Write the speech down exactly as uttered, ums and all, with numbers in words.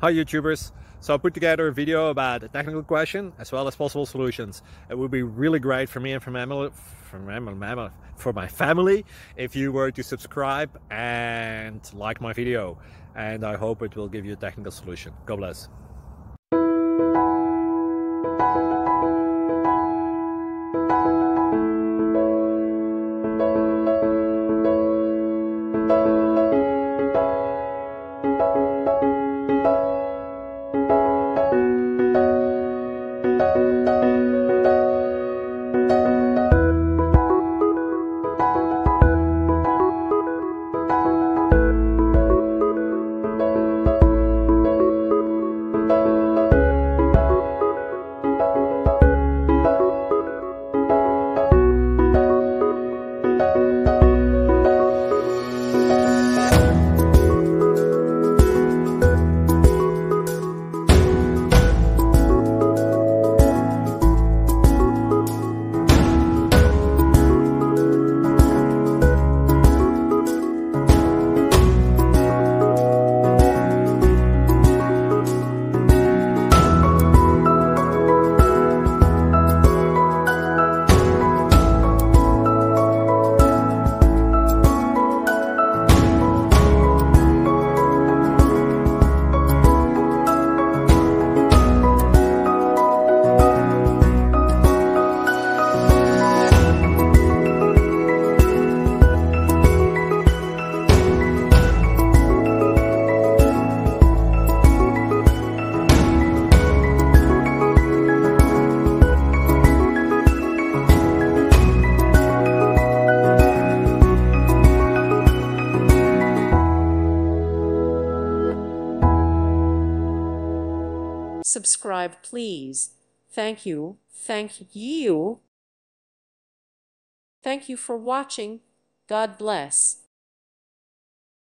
Hi YouTubers! So I put together a video about a technical question as well as possible solutions. It would be really great for me and for my family, for my, for my family if you were to subscribe and like my video, and I hope it will give you a technical solution. God bless. Subscribe, please. Thank you. Thank you. Thank you for watching. God bless.